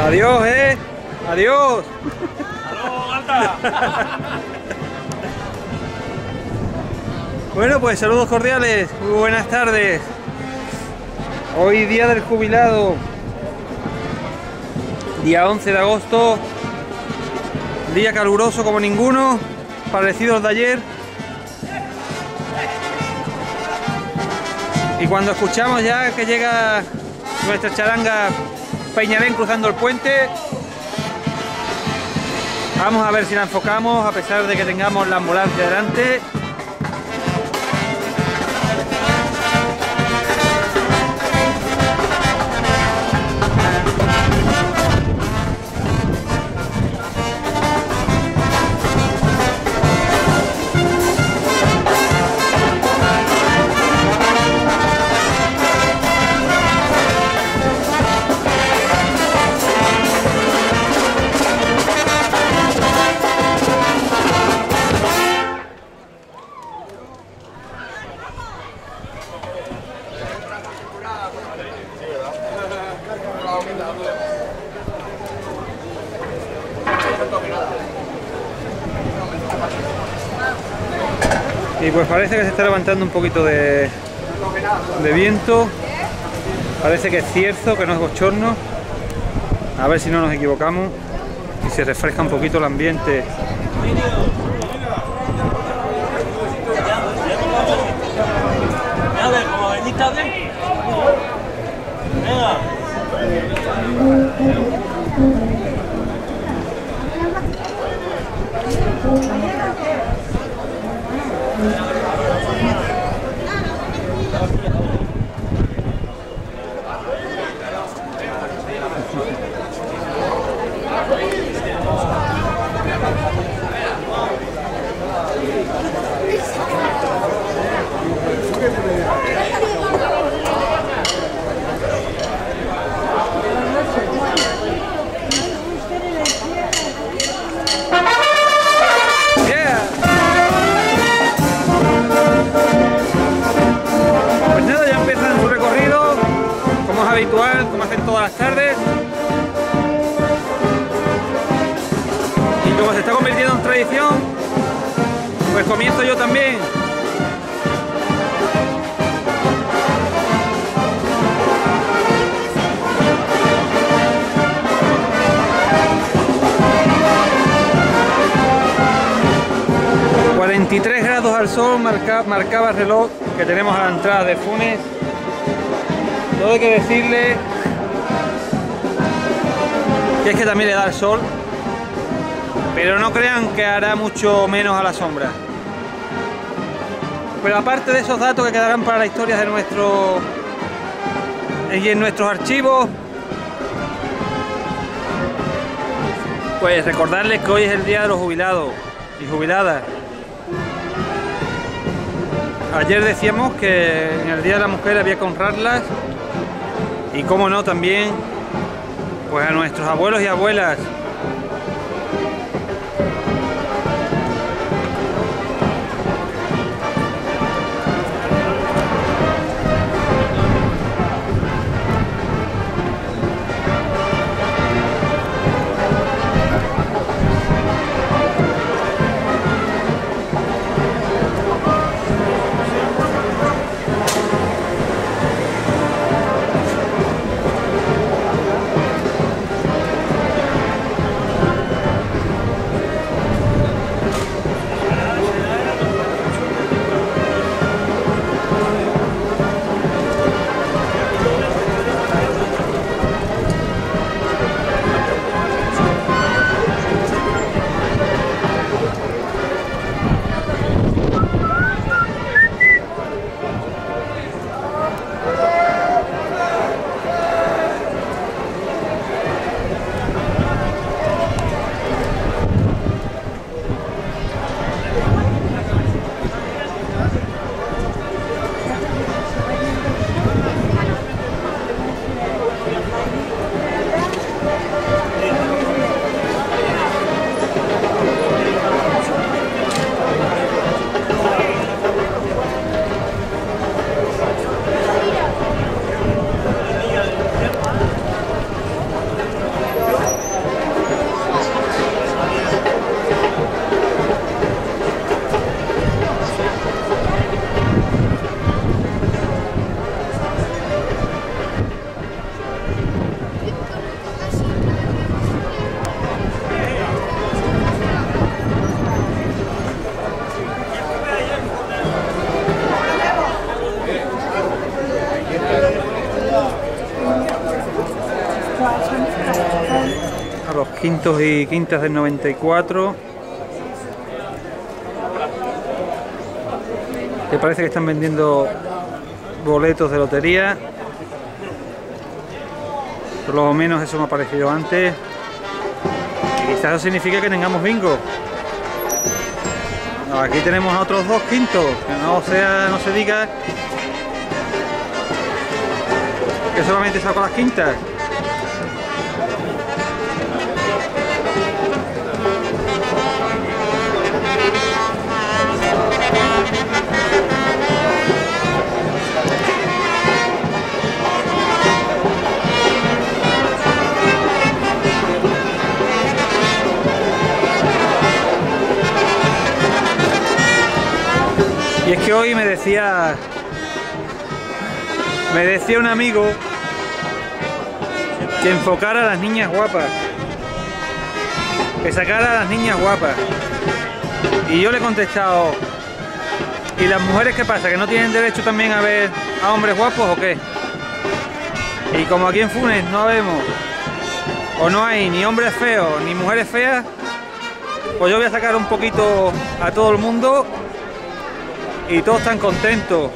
Adiós, adiós. ¡Aló, Alta! Bueno, pues saludos cordiales, muy buenas tardes. Hoy día del jubilado, día 11 de agosto, día caluroso como ninguno, parecido al de ayer. Y cuando escuchamos ya que llega nuestra charanga Peñalén cruzando el puente, vamos a ver si la enfocamos a pesar de que tengamos la ambulancia delante. Y pues parece que se está levantando un poquito de viento, parece que es cierzo, que no es bochorno, a ver si no nos equivocamos y se refresca un poquito el ambiente. Habitual, como hacen todas las tardes, y como se está convirtiendo en tradición, pues comienzo yo también. ...43 grados al sol marcaba el reloj que tenemos a la entrada de Funes. Todo hay que decirle que es que también le da el sol, pero no crean que hará mucho menos a la sombra. Pero aparte de esos datos que quedarán para la historia de en nuestros archivos, pues recordarles que hoy es el día de los jubilados y jubiladas. Ayer decíamos que en el Día de la Mujer había que honrarlas. Y cómo no también, pues a nuestros abuelos y abuelas. quintos y quintas del 94. Que parece que están vendiendo boletos de lotería. Por lo menos eso me ha parecido antes. Y quizás eso significa que tengamos bingo. No, aquí tenemos otros dos quintos. Que no se diga que solamente saco las quintas. Y es que hoy me decía un amigo que enfocara a las niñas guapas, que sacara a las niñas guapas, y yo le he contestado: ¿y las mujeres qué pasa? ¿Que no tienen derecho también a ver a hombres guapos o qué? Y como aquí en Funes no vemos, o no hay ni hombres feos ni mujeres feas, pues yo voy a sacar un poquito a todo el mundo y todos están contentos.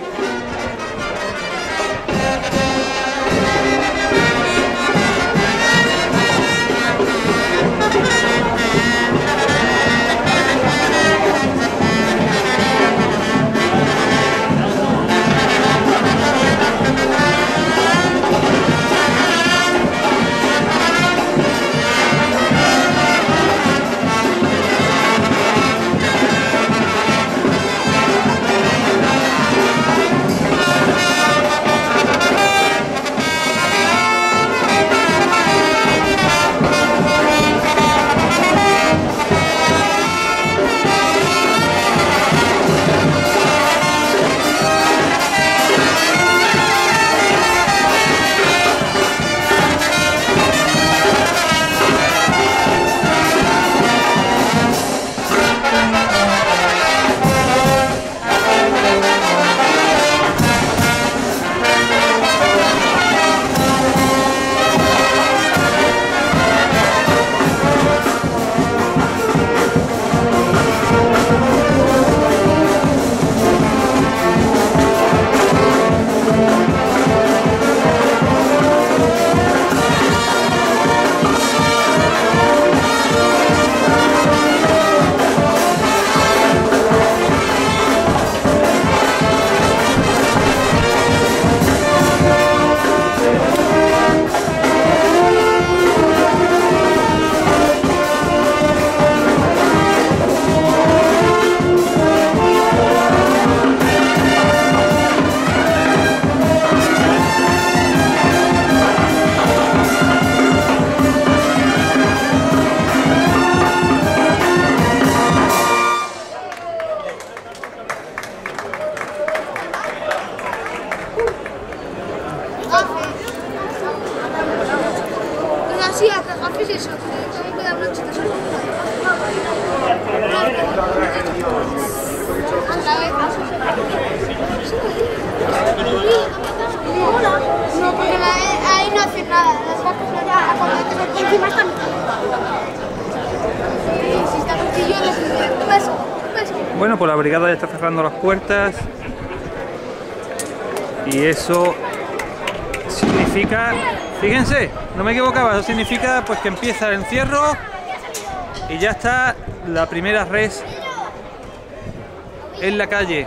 No, porque ahí no hacen nada. Las vacas ya encima están. Si está cuchillo, bueno, pues la brigada ya está cerrando las puertas. Y eso significa, fíjense, no me equivocaba, eso significa pues que empieza el encierro y ya está la primera res en la calle.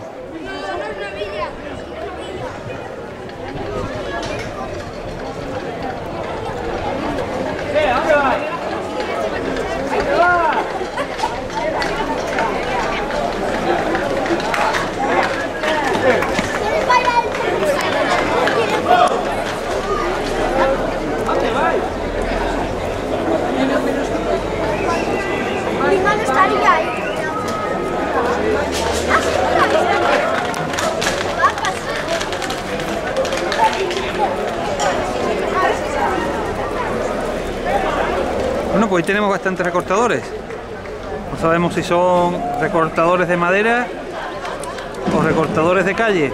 Bueno, pues hoy tenemos bastantes recortadores. No sabemos si son recortadores de madera o recortadores de calle.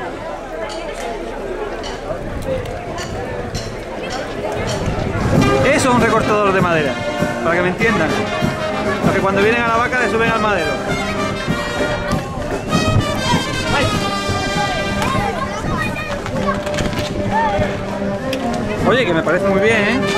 Eso es un recortador de madera. para que me entiendan. Los que cuando vienen a la vaca le suben al madero. Oye, que me parece muy bien, ¿eh?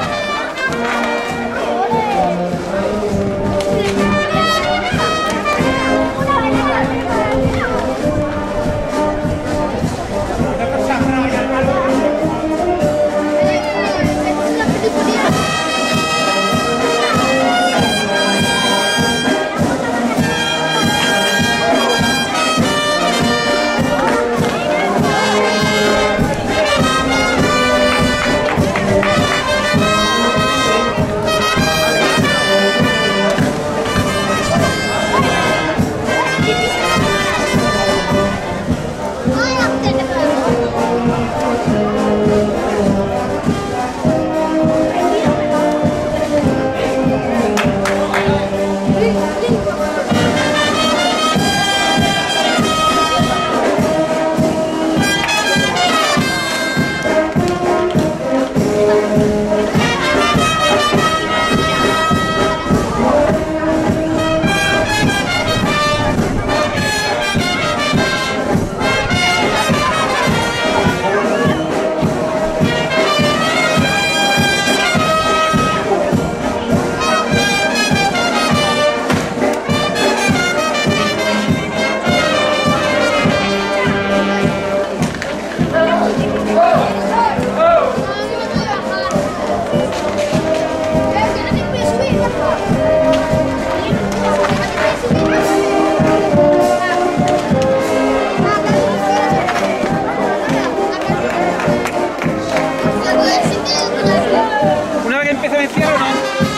Una vez que empiece a encierro, ¿no?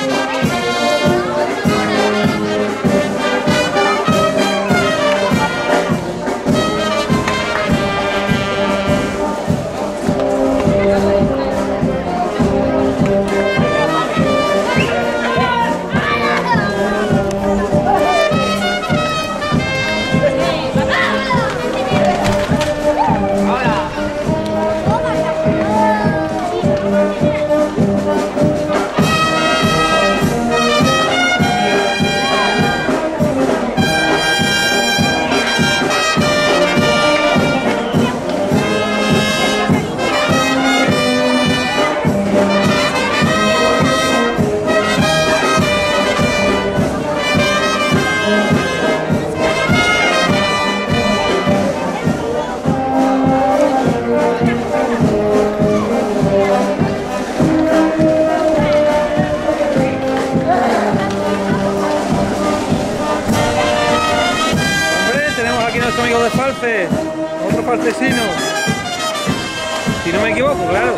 Nuestro amigo de Falces, otro falcesino, si no me equivoco, claro.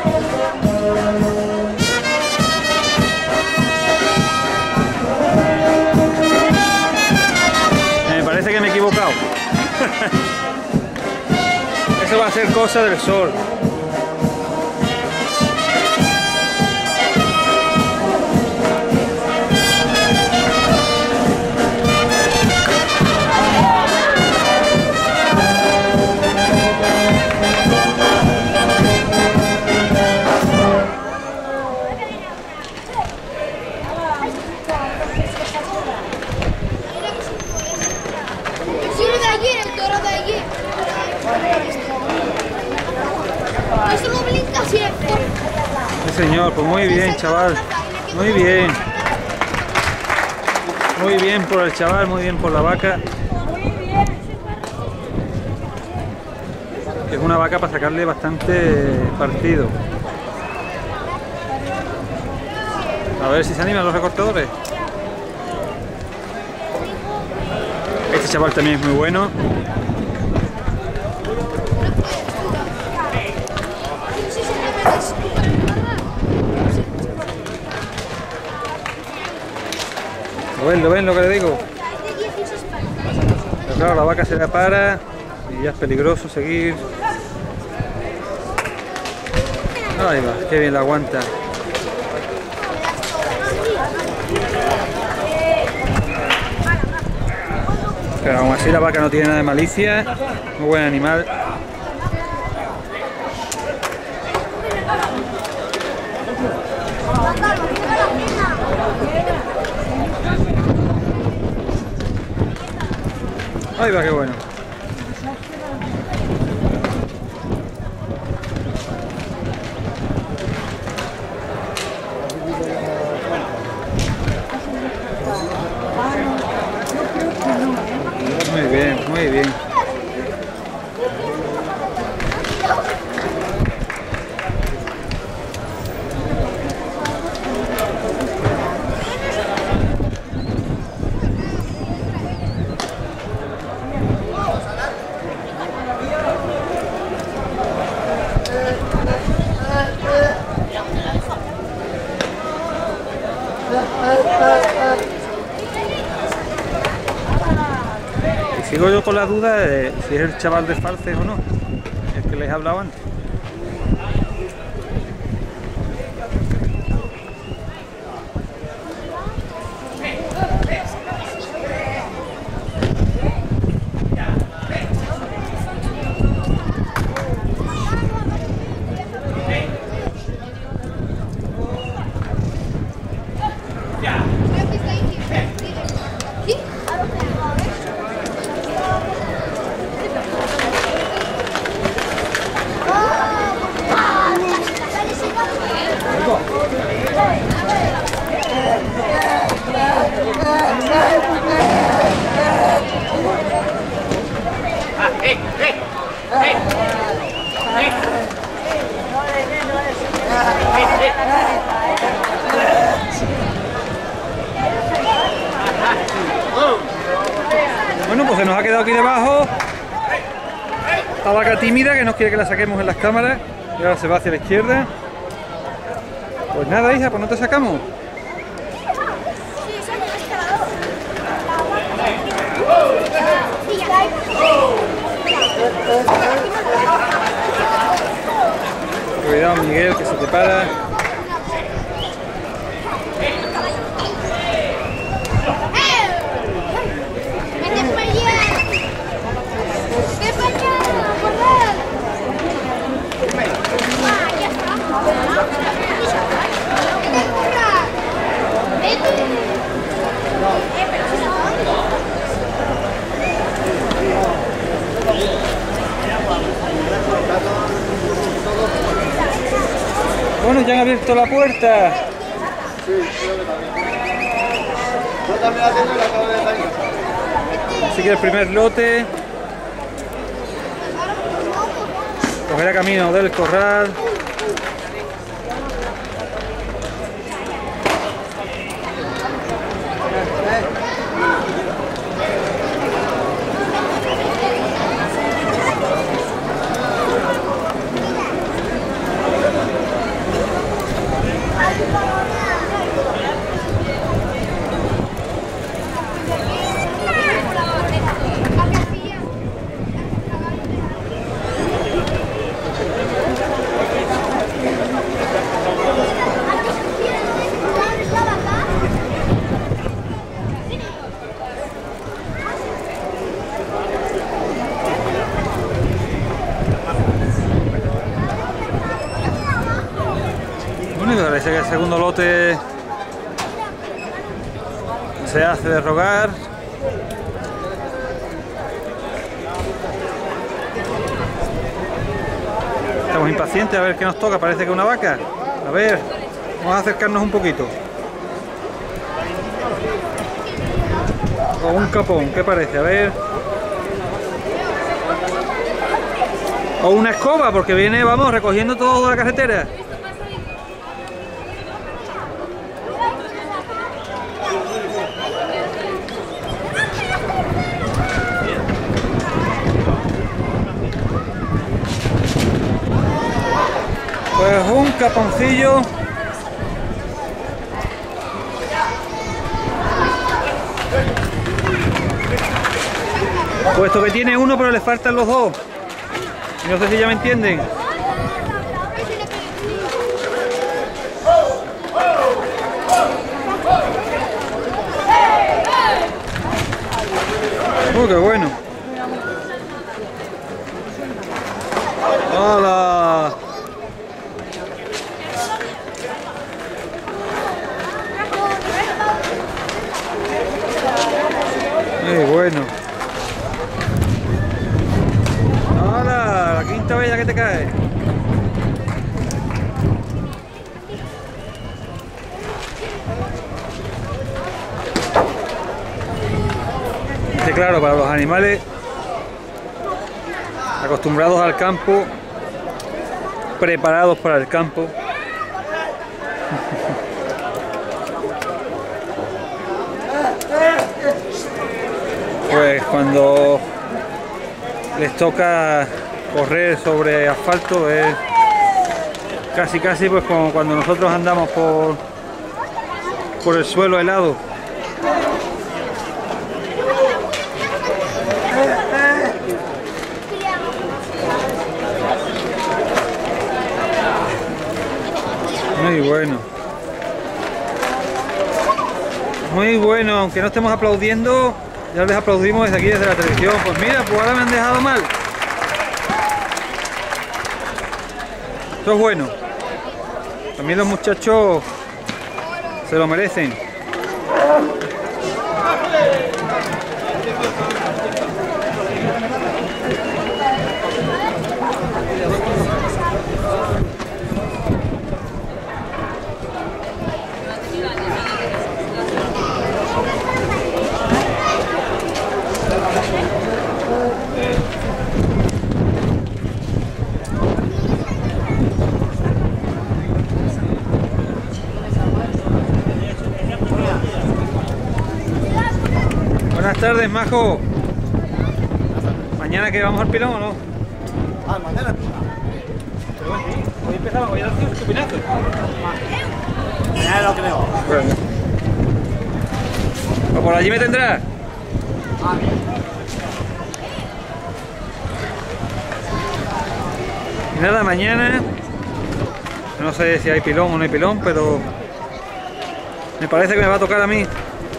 Me parece que me he equivocado. Eso va a ser cosa del sol. Sí, señor, pues muy bien, chaval, muy bien. Muy bien por el chaval, muy bien por la vaca. Es una vaca para sacarle bastante partido. A ver si se animan los recortadores. Este chaval también es muy bueno. ¿Lo ven lo que le digo? Pero claro, la vaca se la para y ya es peligroso seguir. Ahí va, qué bien la aguanta. Pero aún así la vaca no tiene nada de malicia, muy buen animal. Ahí va, qué bueno. Muy bien, muy bien. Y sigo yo con la duda de si es el chaval de Falces o no, el que les hablaba antes. Creo que está ahí. ¿Sí? Bueno, pues se nos ha quedado aquí debajo la vaca tímida que nos quiere que la saquemos en las cámaras y ahora se va hacia la izquierda. Pues nada, hija, pues no te sacamos. Cuidado, Miguel, que se te para. Bueno, ya han abierto la puerta. Así que el primer lote cogerá camino del corral. Bueno, y parece que el segundo lote se hace de rogar. Estamos impacientes a ver qué nos toca, parece que una vaca. A ver, vamos a acercarnos un poquito. O un capón, ¿qué parece? A ver. O una escoba, porque viene, vamos, recogiendo todo de la carretera. Pues un caponcillo. Puesto que tiene uno, pero le faltan los dos. No sé si ya me entienden. Qué bueno. ¡Hola! Qué bueno. te caes. Sí, claro, para los animales acostumbrados al campo, preparados para el campo. Pues cuando les toca correr sobre asfalto es casi pues como cuando nosotros andamos por el suelo helado. Muy bueno. Muy bueno, aunque no estemos aplaudiendo, ya les aplaudimos desde aquí, desde la televisión. Pues mira, pues ahora me han dejado mal. Esto es bueno. También los muchachos se lo merecen. Buenas tardes, Majo. ¿Mañana que vamos al pilón o no? Ah, mañana. Pero bueno, sí, hoy empezamos, hoy a dar un chupinazo. Mañana lo creo. Bueno. ¿O por allí me tendrás? Ah, bien. Y nada, mañana, no sé si hay pilón o no hay pilón, pero me parece que me va a tocar a mí.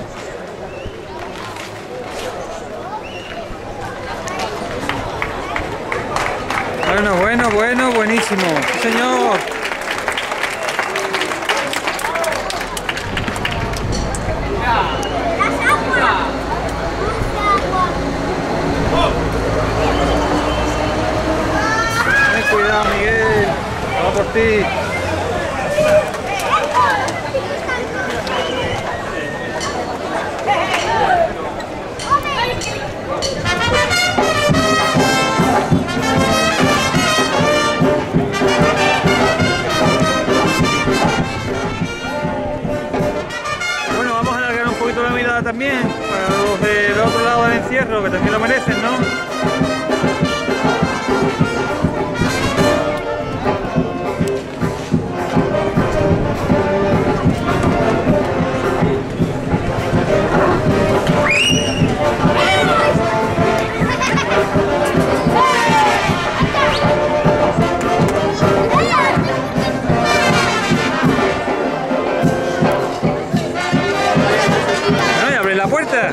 Bueno, buenísimo. Sí, señor. Ten cuidado, Miguel. Vamos por ti. También para los del otro lado del encierro, que también lo merecen, ¿no? La puerta.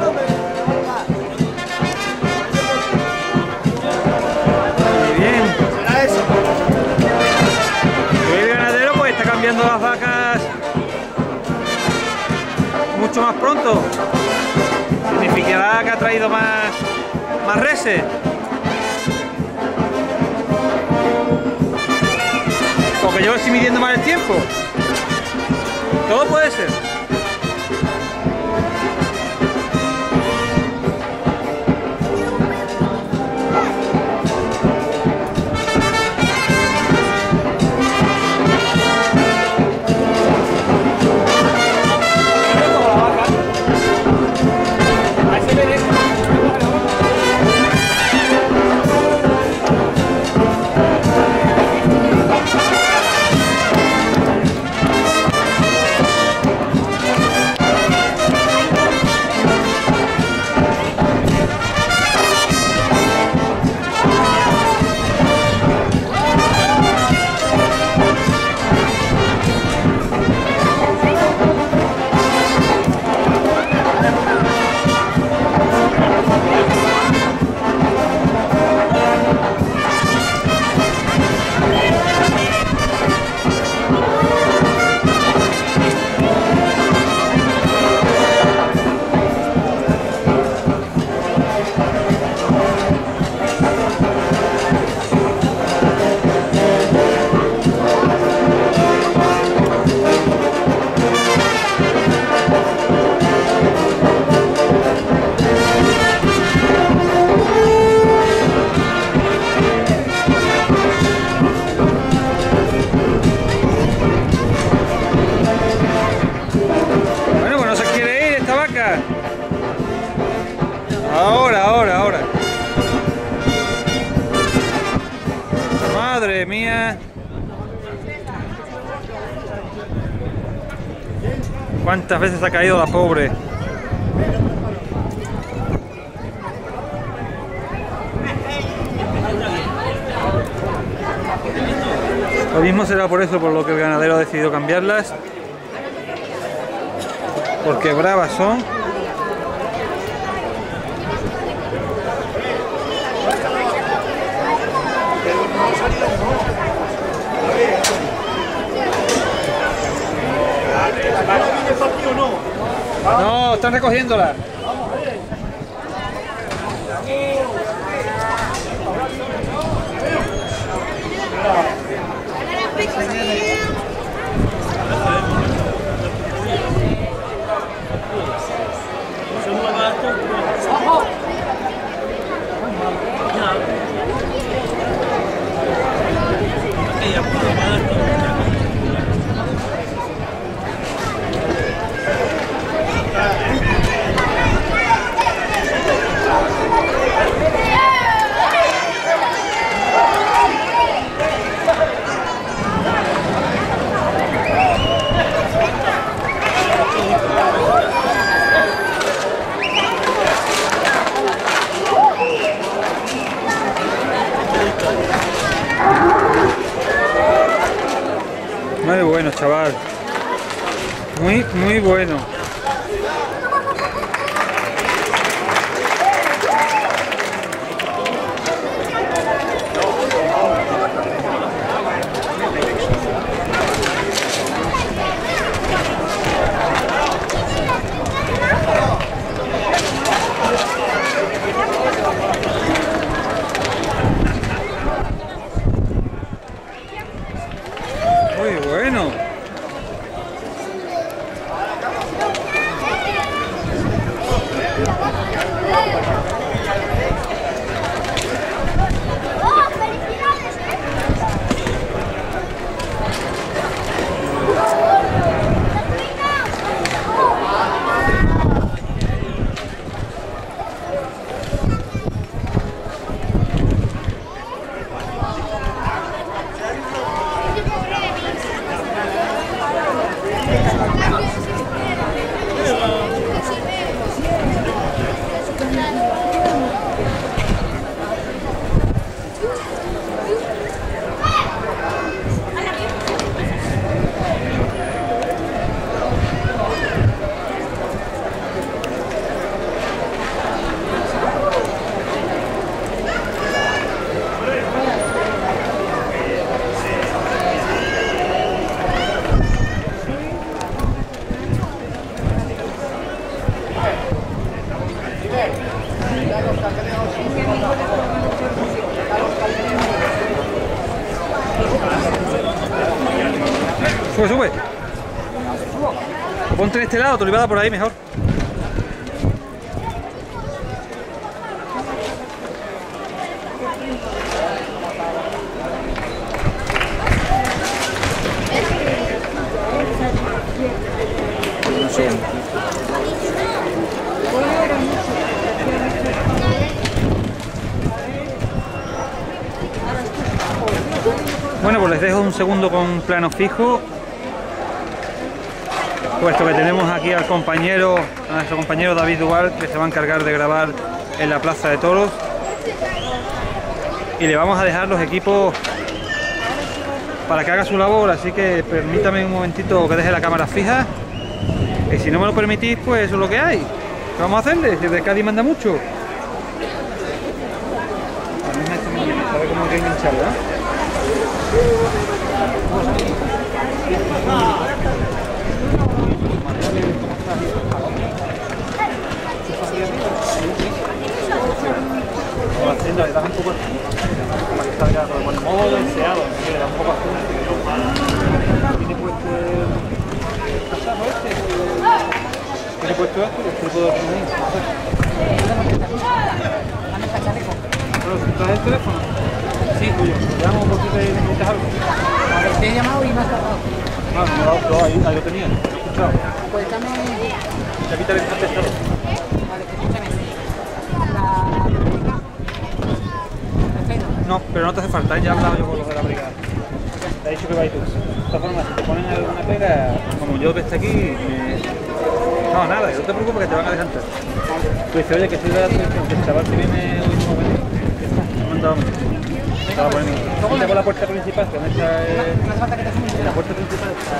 Muy bien. ¿Será eso? El ganadero pues está cambiando las vacas mucho más pronto. Significará que ha traído más reses. Porque yo estoy midiendo mal el tiempo. Todo puede ser. mía. ¿Cuántas veces ha caído la pobre? Lo mismo será por eso por lo que el ganadero ha decidido cambiarlas. Porque bravas son. No, están recogiéndola. Muy bueno, chaval. Muy bueno. Muy bueno. ¡Oh, felicidades! Sube, sube. Ponte en este lado, tu libada por ahí mejor. Bueno, pues les dejo un segundo con plano fijo, puesto que tenemos aquí a nuestro compañero David Duval, que se va a encargar de grabar en la Plaza de Toros, y le vamos a dejar los equipos para que haga su labor, así que permítame un momentito que deje la cámara fija, y si no me lo permitís, pues eso es lo que hay. ¿Qué vamos a hacerle? Si de Cádiz manda mucho. ¿Sabe cómo hay que engancharla? Le das un poco para que salga con el modo deseado, le da un poco azul. Tiene puesto el casajo este, tiene puesto esto y el puedo poner. ¿Traes el teléfono? Sí, tuyo. Te llamo porque te necesitas algo. A ver, te he llamado y me has tardado. Ah, me ha dado, ahí lo tenía, lo he escuchado. Pues dame... Ya quítale el contestador. Vale, escúchame. La... No, pero no te hace falta, ya he hablado yo con los de la brigada. dicho que vais tú. De todas formas, si te ponen alguna pega, como yo ves aquí, no, nada, no te preocupes que te van a dejar entrar. Tú dices, oye, que estoy de la atención, que el chaval que viene hoy mismo a venir, ya está, me han mandado mucho. Estaba poniendo. Vente por la puerta principal, que no está. La puerta principal está.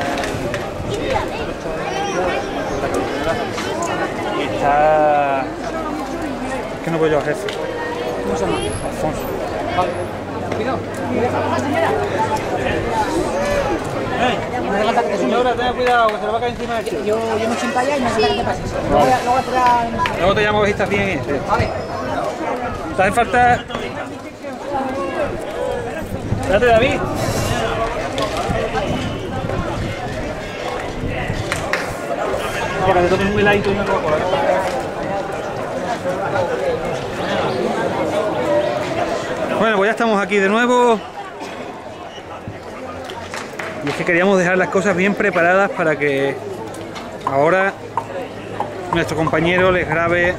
Y está. Es que no puedo yo a jefe. ¿Cómo se llama? Alfonso. Vale. Cuidado. No hace falta que te sumes. Señora, tenga cuidado, que se lo va a caer encima del chico. Yo me siento allá y no hace falta que te pases. Luego a esperar. Luego te llamo que estás bien. Vale. ¿Te hace falta? Espérate, David. Para que te tomes un heladito y una Coca-Cola. Bueno, pues ya estamos aquí de nuevo. Y es que queríamos dejar las cosas bien preparadas para que ahora nuestro compañero les grabe.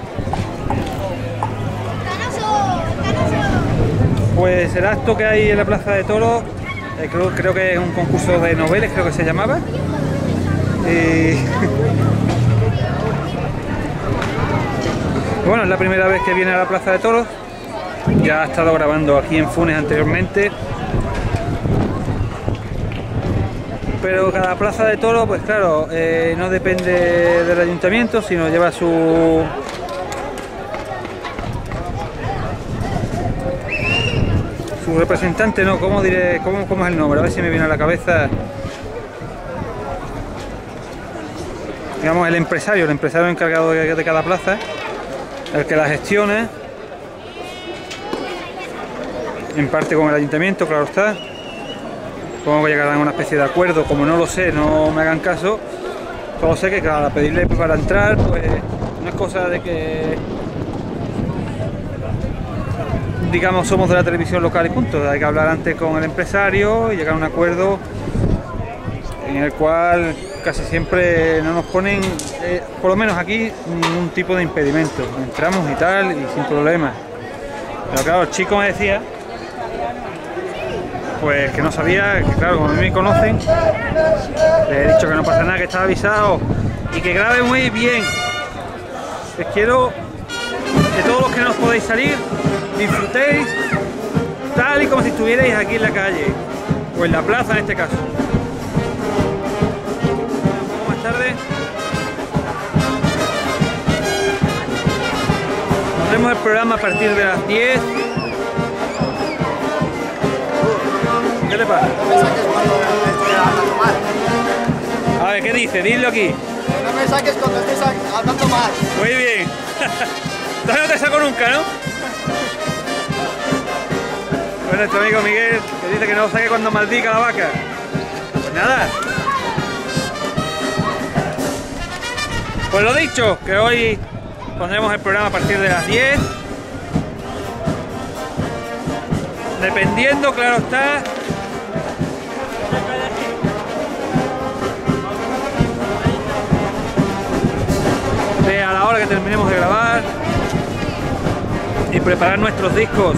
Pues el acto que hay en la Plaza de Toros, creo que es un concurso de noveles, creo que se llamaba. Y bueno, es la primera vez que viene a la Plaza de Toros. Ya ha estado grabando aquí en Funes anteriormente. Pero cada Plaza de Toros, pues claro, no depende del ayuntamiento, sino lleva su representante, ¿no? ¿Cómo diré? ¿Cómo es el nombre? A ver si me viene a la cabeza. Digamos el empresario encargado de cada plaza, el que la gestiona, en parte con el ayuntamiento, claro está. Supongo que llegarán a una especie de acuerdo, como no lo sé, no me hagan caso. Solo sé que claro, pedirle para entrar, pues no es cosa de que digamos somos de la televisión local y punto. Hay que hablar antes con el empresario y llegar a un acuerdo en el cual casi siempre no nos ponen, por lo menos aquí, ningún tipo de impedimento. Entramos y tal, y sin problema. Pero claro, el chico me decía, pues que no sabía, que claro, como a mí me conocen, les he dicho que no pasa nada, que estaba avisado y que grabe muy bien. Les quiero que todos los que no os podéis salir, disfrutéis tal y como si estuvierais aquí en la calle, o en la plaza en este caso. Tarde. Nos vemos el programa a partir de las 10. ¿Qué te pasa? No me saques cuando estoy hablando mal. A ver, ¿qué dice? Dilo aquí. No me saques cuando estés hablando mal. Muy bien. Entonces no te saco nunca, ¿no? Bueno, nuestro amigo Miguel, que dice que no lo saque cuando maldiga la vaca. Pues nada. Pues lo dicho, que hoy pondremos el programa a partir de las 10. Dependiendo, claro está, de a la hora que terminemos de grabar y preparar nuestros discos.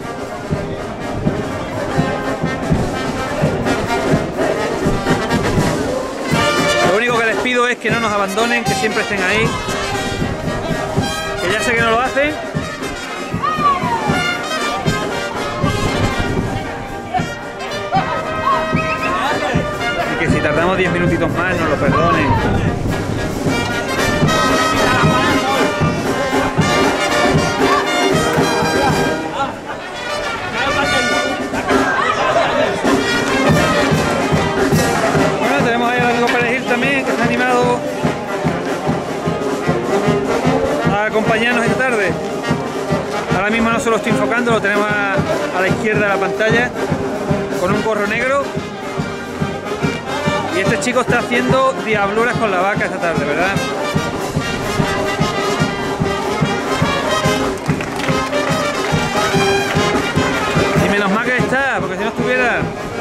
Lo único que les pido es que no nos abandonen, que siempre estén ahí, que ya sé que no lo hacen. Y que si tardamos 10 minutitos más nos lo perdonen. También que está animado a acompañarnos esta tarde. Ahora mismo no se lo estoy enfocando, lo tenemos a la izquierda de la pantalla con un gorro negro, y este chico está haciendo diabluras con la vaca esta tarde, ¿verdad? Y menos mal que está, porque si no estuviera.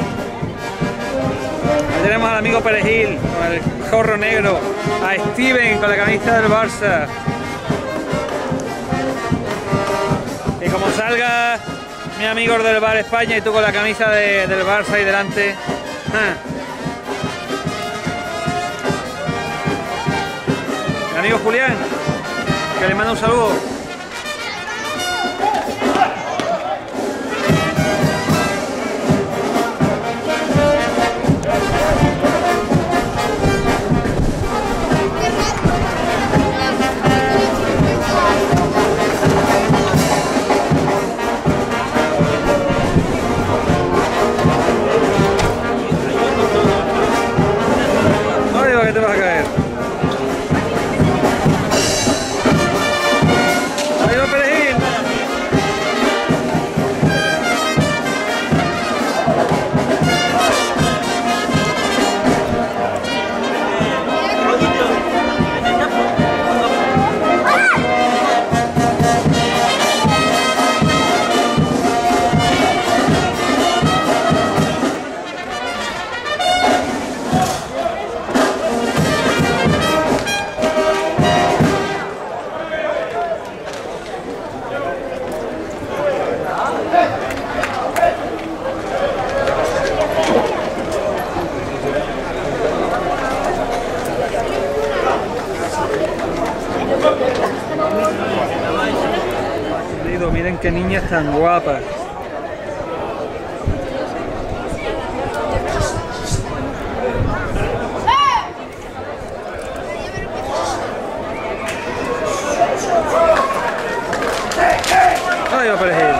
Ahí tenemos al amigo Perejil con el gorro negro, a Steven con la camisa del Barça. Y como salga mis amigos del Bar España y tú con la camisa del Barça ahí delante. Mi amigo Julián, que le manda un saludo. Que te vas a caer. Ahí va Perejil. Miren qué niñas tan guapas. Ahí va Perejil.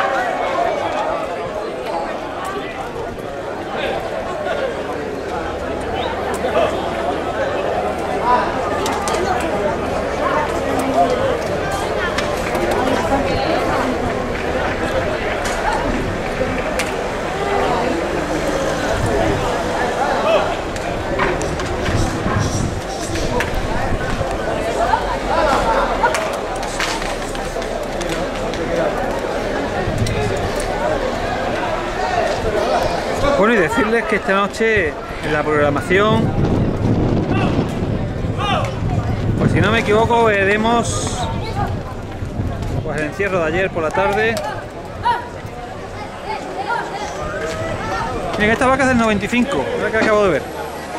Bueno, y decirles que esta noche en la programación, pues si no me equivoco, veremos pues el encierro de ayer por la tarde. Miren, esta vaca es del 95, la que acabo de ver.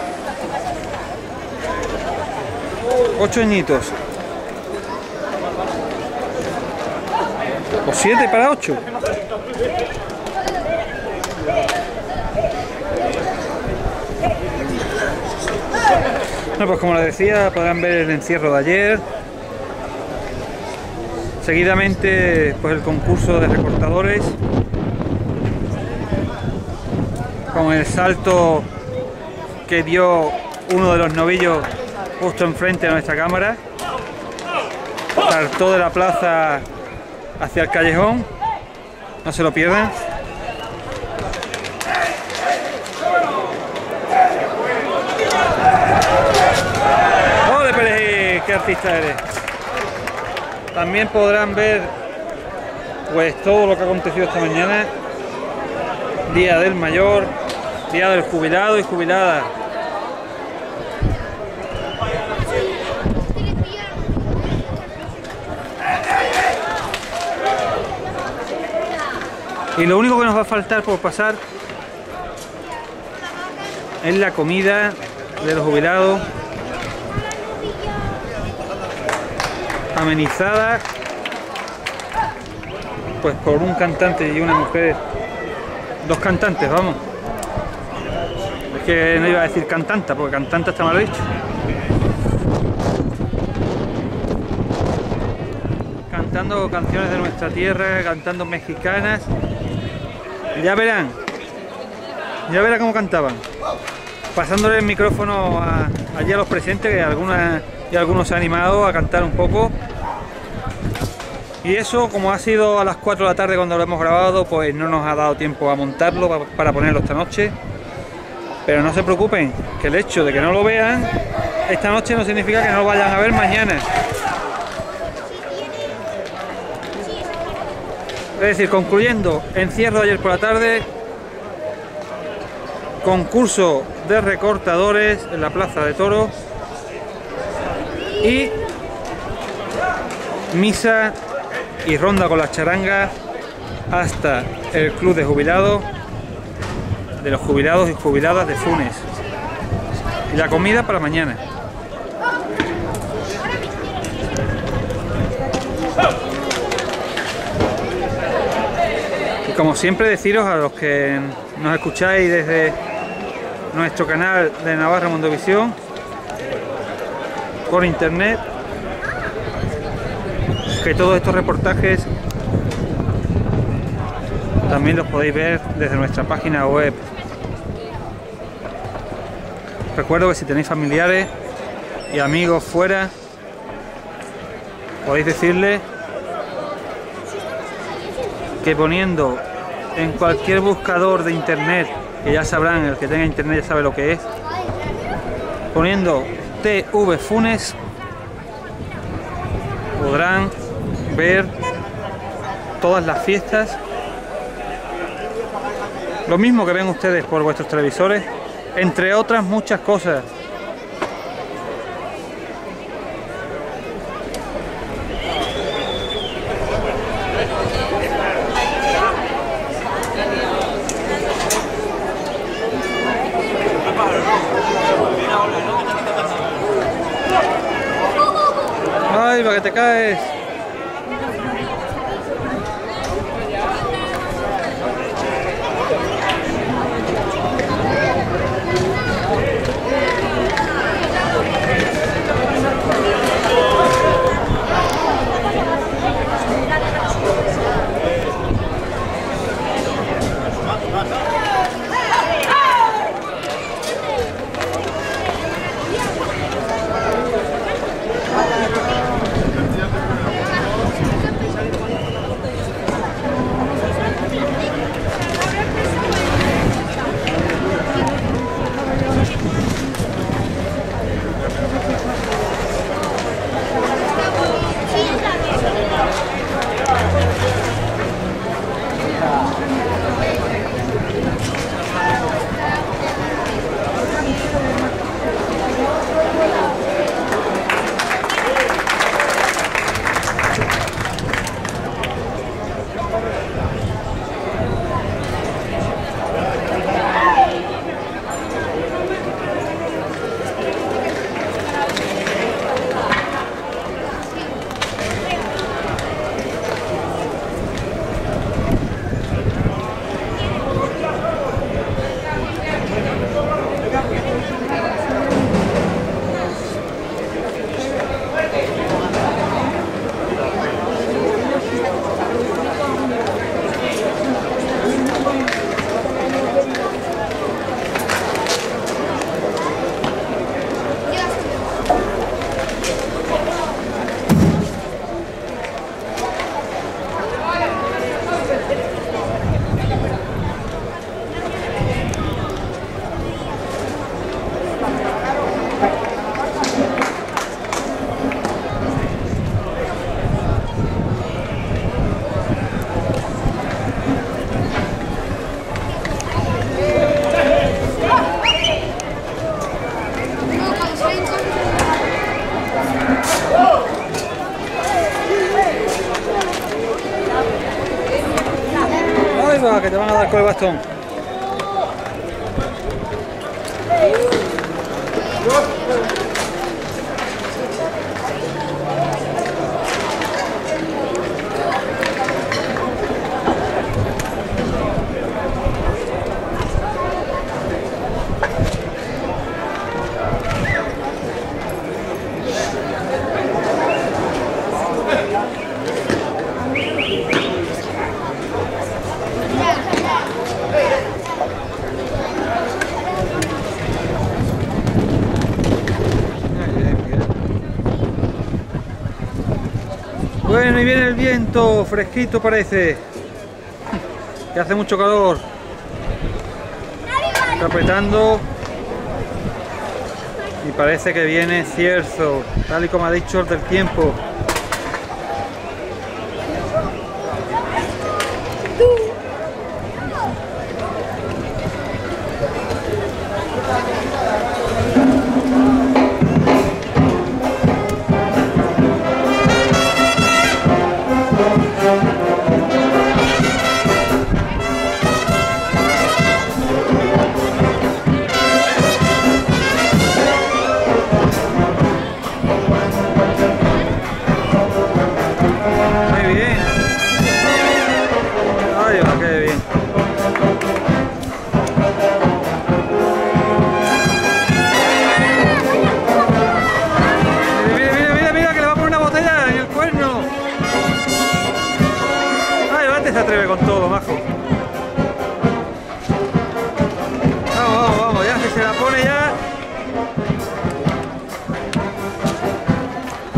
8 añitos. O 7 para 8. Bueno, pues como les decía, podrán ver el encierro de ayer. Seguidamente, pues el concurso de recortadores, con el salto que dio uno de los novillos justo enfrente de nuestra cámara. Saltó de la plaza hacia el callejón, no se lo pierdan. ¡Ole, Perejil! ¡Qué artista eres! También podrán ver pues todo lo que ha acontecido esta mañana. Día del mayor, día del jubilado y jubilada. Y lo único que nos va a faltar por pasar es la comida de los jubilados, amenizada pues por un cantante y una mujer, dos cantantes, vamos. Es que no iba a decir cantanta, porque cantanta está mal dicho. Cantando canciones de nuestra tierra, cantando mexicanas. Ya verán cómo cantaban. Pasándole el micrófono allí a los presentes, que algunos se han animado a cantar un poco. Y eso, como ha sido a las 4 de la tarde cuando lo hemos grabado, pues no nos ha dado tiempo a montarlo para ponerlo esta noche. Pero no se preocupen, que el hecho de que no lo vean esta noche no significa que no lo vayan a ver mañana. Es decir, concluyendo, encierro de ayer por la tarde, concurso de recortadores en la Plaza de Toros y misa y ronda con las charangas hasta el club de jubilados, de los jubilados y jubiladas de Funes. Y la comida para mañana. Y como siempre deciros a los que nos escucháis desde nuestro canal de Navarra Mundovisión por internet, que todos estos reportajes también los podéis ver desde nuestra página web. Recuerdo que si tenéis familiares y amigos fuera, podéis decirles que poniendo en cualquier buscador de internet, que ya sabrán, el que tenga internet ya sabe lo que es, poniendo TV Funes, podrán ver todas las fiestas, lo mismo que ven ustedes por vuestros televisores, entre otras muchas cosas. ¡Ay, para que te caes! Que te van a dar con el bastón. Bueno, y viene el viento, fresquito parece, que hace mucho calor, está apretando y parece que viene cierzo, tal y como ha dicho el del tiempo.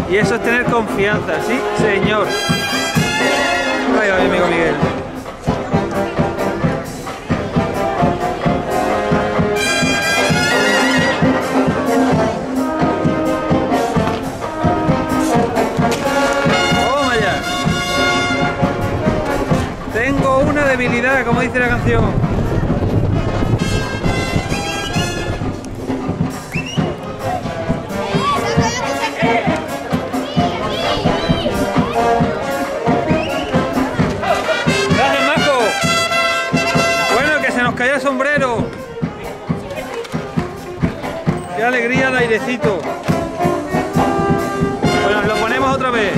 Y eso es tener confianza, sí, señor. Ahí va mi amigo Miguel. Toma ya. Tengo una debilidad, como dice la canción. Cayó el sombrero. Qué alegría el airecito. Bueno, lo ponemos otra vez.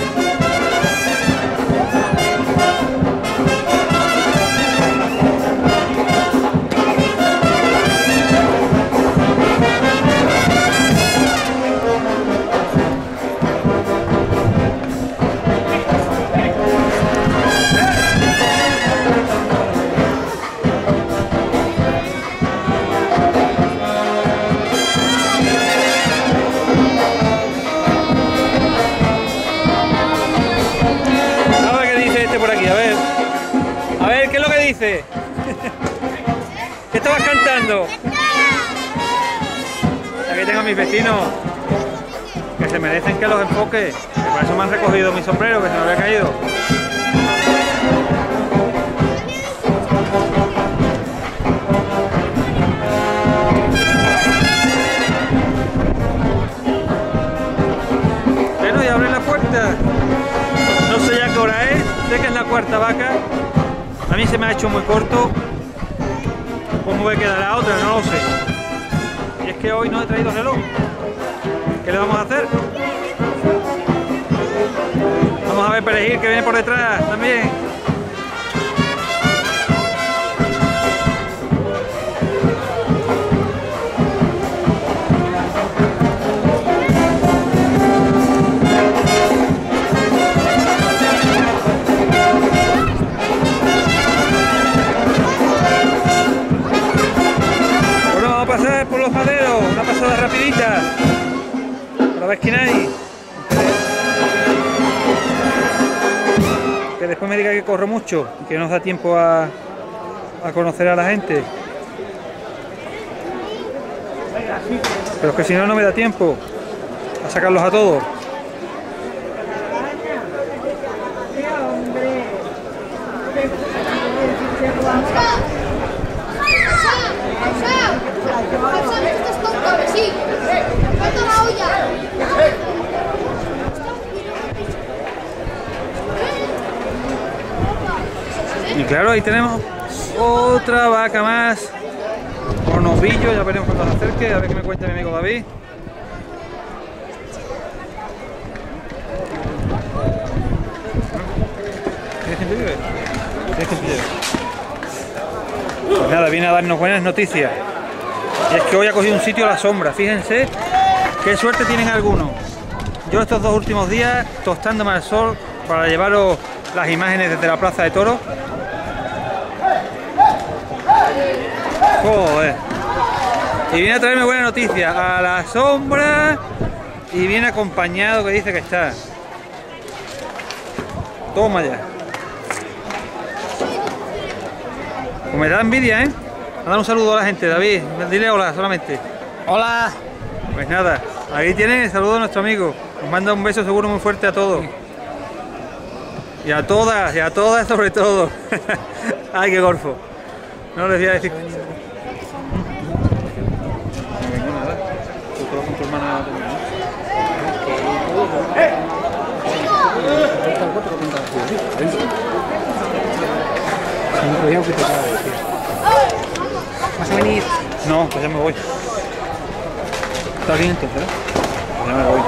¿Qué estabas cantando? Aquí tengo a mis vecinos que se merecen que los enfoque. Que por eso me han recogido mi sombrero, que se me había caído. Bueno, y abre la puerta. No sé ya qué hora es. Sé que es la cuarta vaca. A mí se me ha hecho muy corto. ¿Cómo me quedará otra? No lo sé. Y es que hoy no he traído reloj. ¿Qué le vamos a hacer? Vamos a ver Perejil que viene por detrás también. Pasar por los maderos, una pasada rapidita para ver quién hay, que después me diga que corro mucho y que no nos da tiempo a conocer a la gente, pero es que si no, no me da tiempo a sacarlos a todos. Y claro, ahí tenemos otra vaca más por novillo, ya veremos cuando se acerque, a ver qué me cuenta mi amigo David. ¿Tienes gente vive? ¿Tienes gente vive? Pues nada, viene a darnos buenas noticias. Y es que hoy ha cogido un sitio a la sombra, fíjense qué suerte tienen algunos. Yo estos 2 últimos días tostándome al sol para llevaros las imágenes desde la Plaza de Toros. Joder. Y viene a traerme buena noticia, a la sombra, y viene acompañado, que dice que está. Toma ya. Pues me da envidia, ¿eh? A dar un saludo a la gente, David. Dile hola solamente. Hola. Pues nada, ahí tienen el saludo de nuestro amigo. Nos manda un beso seguro muy fuerte a todos. Y a todas sobre todo. Ay, qué golfo. No les voy a decir. No vengo nada. Tú te vas con tu hermana. ¿Vas a venir? No, pues ya me voy. ¿Está bien entonces? Pues ya me voy.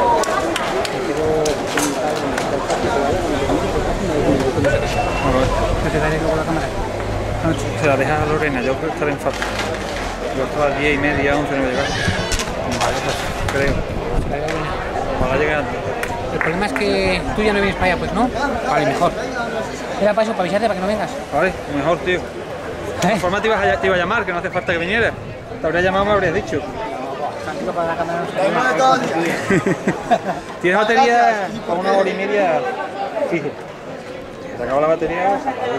¿No te daré luego la cámara? Se la dejas a Lorena, yo creo que estaré en falta. Yo hasta las 10:30, 11 no voy a llegar. Vale, pues creo. Ojalá llegue antes. El problema es que tú ya no vienes para allá, pues no. Vale, mejor. Era para eso, para avisarte, para que no vengas. Vale, mejor, tío. De todas formas te iba a llamar, que no hace falta que viniera. Te habría llamado, me habrías dicho. chico para la cámara no se Da igual de todo el día. ¿Tienes batería para 1 hora y media? Fijo. Se acaba la batería.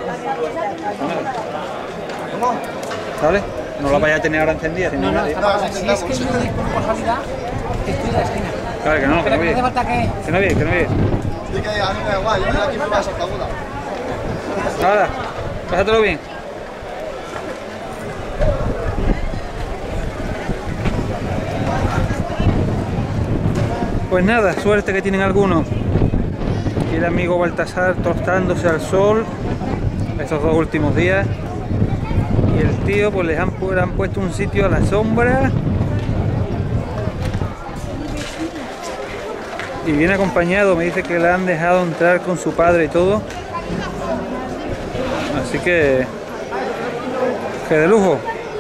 ¿Cómo? ¿Sabes? No la vayas a tener ahora encendida. No, no, está apagada. Si es que yo por casualidad estoy en la esquina. Claro que no, que Pero no que no hace viene. falta que... Que no viene, que no viene. Sí que a mí me da igual, yo aquí me paso aguda. Ahora, pásatelo bien. Pues nada, suerte que tienen algunos. Y el amigo Baltasar tostándose al sol estos 2 últimos días. Y el tío pues les han puesto un sitio a la sombra. Y viene acompañado, me dice que le han dejado entrar con su padre y todo. Así que de lujo.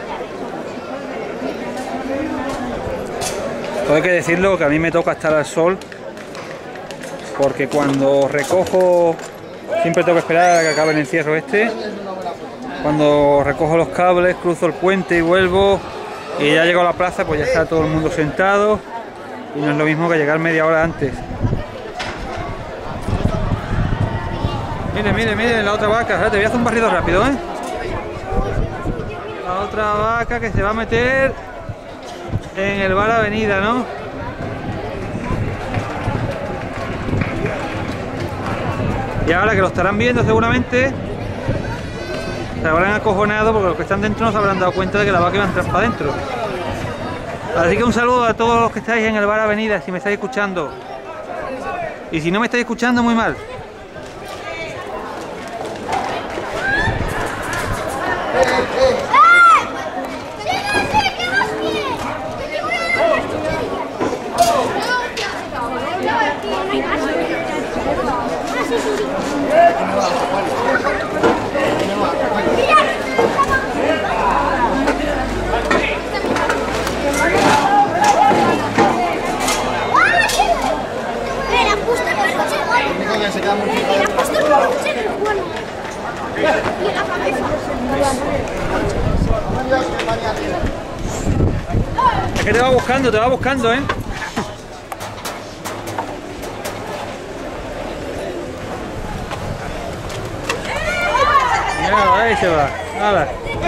Todo hay que decirlo que a mí me toca estar al sol, porque cuando recojo siempre tengo que esperar a que acabe el encierro este. Cuando recojo los cables, cruzo el puente y vuelvo, y ya llego a la plaza, pues ya está todo el mundo sentado y no es lo mismo que llegar media hora antes. Mire, la otra vaca. Ahora te voy a hacer un barrido rápido, ¿eh? La otra vaca que se va a meter en el bar Avenida, ¿no? Y ahora que lo estarán viendo seguramente, se habrán acojonado porque los que están dentro no se habrán dado cuenta de que la vaca iba a entrar para adentro. Así que un saludo a todos los que estáis en el bar Avenida, si me estáis escuchando. Y si no me estáis escuchando, muy mal. Se queda muy fijado. Dios, qué manía tiene. Es que te va buscando, ¿eh? Mira, ahí se va. Nada.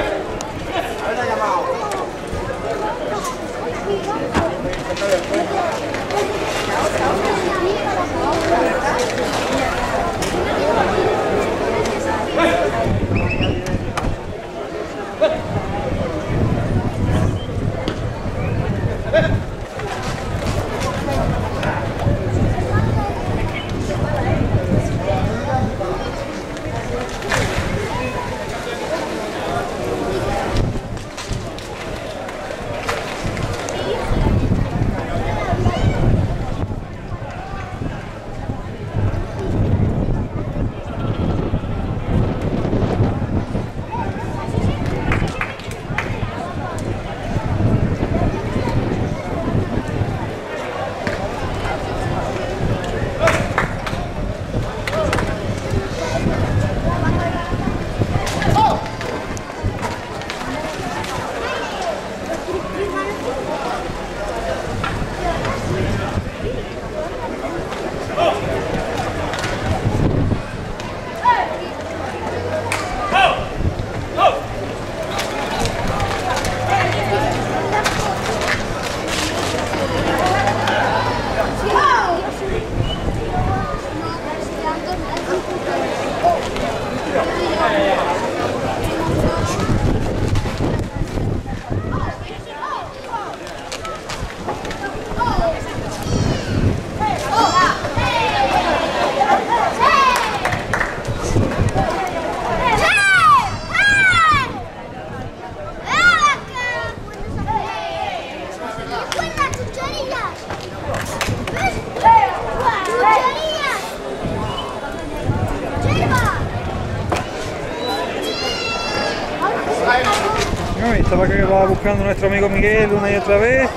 No, y esta vaca que va buscando nuestro amigo Miguel una y otra vez.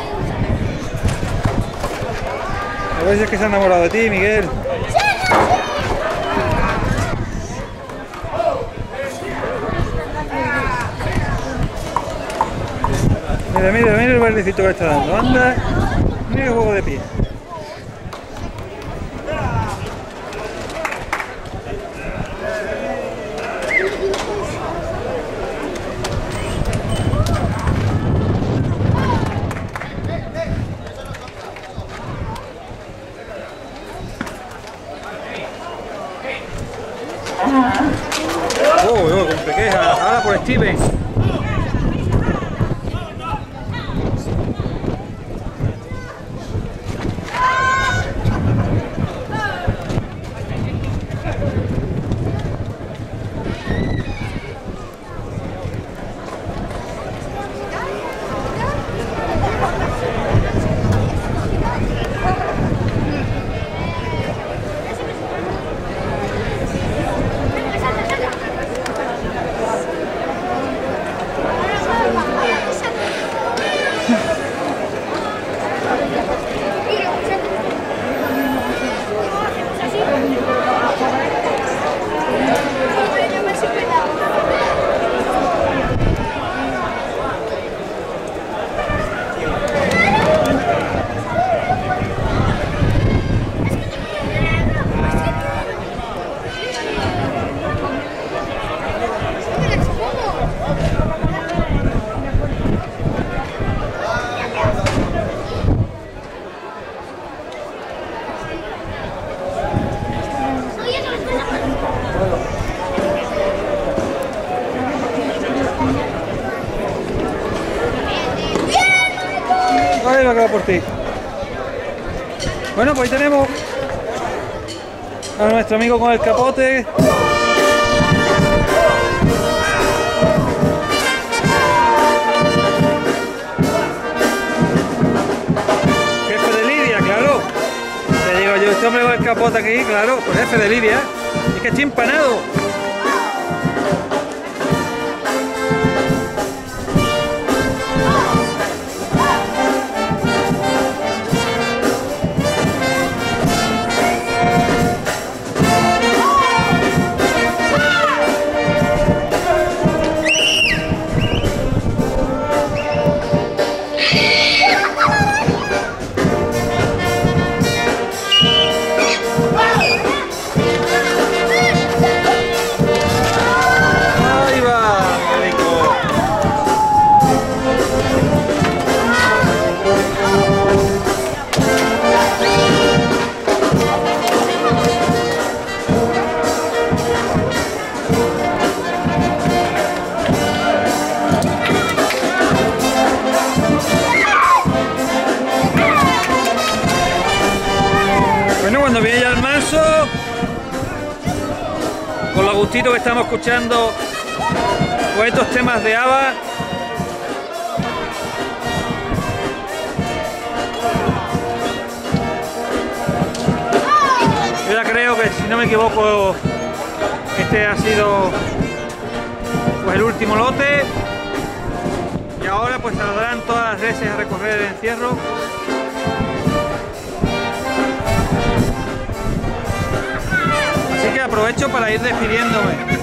A ver si es que se ha enamorado de ti, Miguel. Mira, mira, mira el bailecito que le está dando. Anda, mira el juego de pie. Oh, con pequeja. Ahora por Steven. Ahí va a quedar por ti. Bueno, pues ahí tenemos a nuestro amigo con el capote. Jefe de Lidia, claro. Te digo yo, este hombre con el capote aquí, claro, pues jefe de Lidia. Es que estoy empanado. Cuando viene ya el manso, con lo gustito que estamos escuchando con estos temas de ABBA. Yo ya creo que, si no me equivoco, este ha sido pues el último lote, y ahora pues saldrán todas las reses a recorrer el encierro. Así que aprovecho para ir despidiéndome.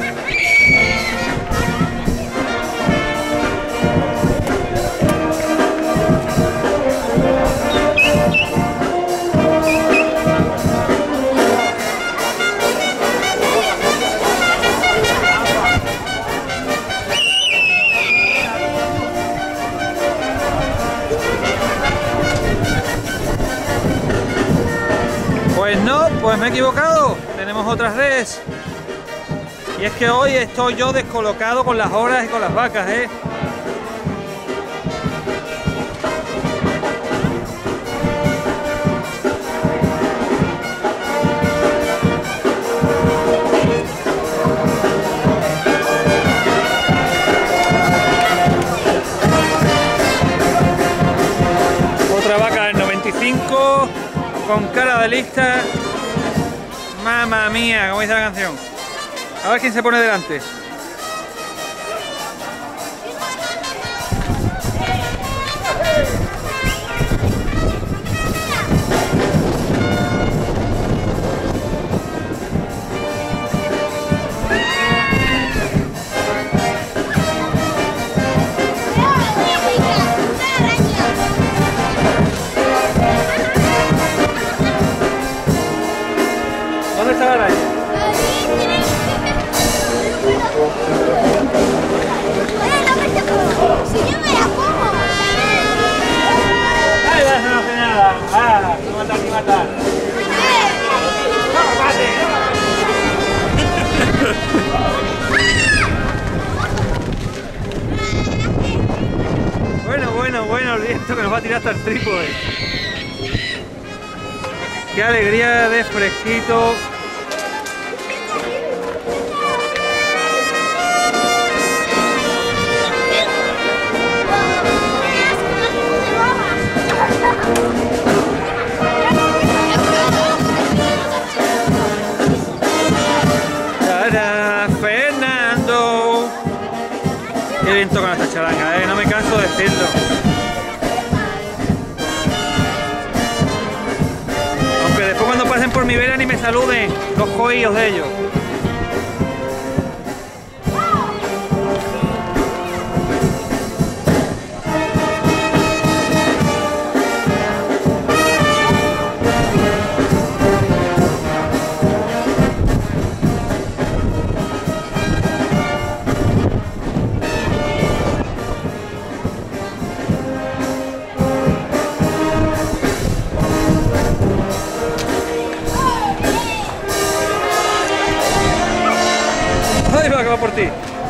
Pues no, pues me he equivocado. Tenemos otras res. Y es que hoy estoy yo descolocado con las horas y con las vacas, ¿eh? Otra vaca del 95 con cara de lista. Mamma mía, como dice la canción. A ver quién se pone delante. el viento que nos va a tirar hasta el trípode. Qué alegría de fresquito. Fernando. Qué bien tocan esta charanga, no me canso de decirlo. Aunque después cuando pasen por mi vera ni me saluden los joyos de ellos. Ahí va, que va por ti.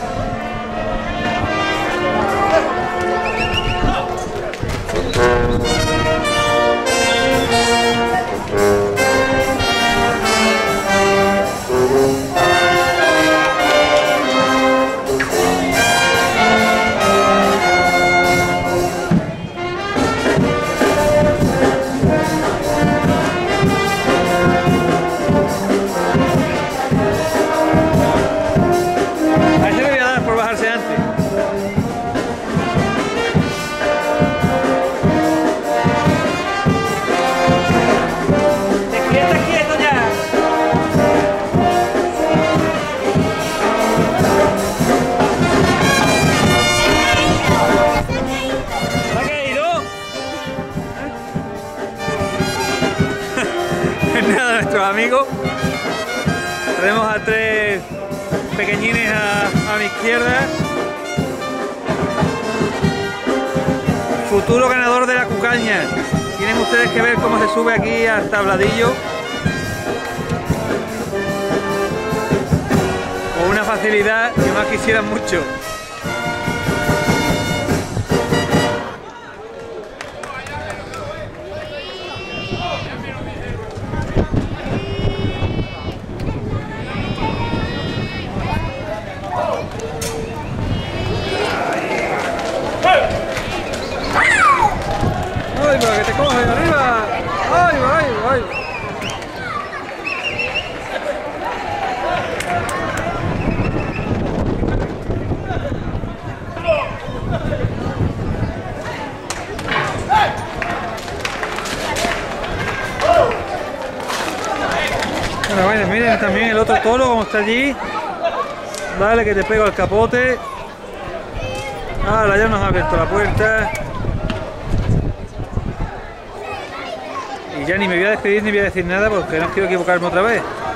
A ese le voy a dar por bajarse antes. ¡Te quieto ya! ¿Se ha caído? Nada, nuestros amigos. Tenemos a tres pequeñines a mi izquierda. Futuro ganador de la cucaña. Tienen ustedes que ver cómo se sube aquí al tabladillo. Con una facilidad que más quisieran mucho. ¡Ay, para que te cogen arriba! ¡Ay, ay, ay! Bueno, miren también el otro toro como está allí. Dale que te pego al capote. Ahora ya nos ha abierto la puerta. Y ya ni me voy a despedir ni voy a decir nada porque no quiero equivocarme otra vez.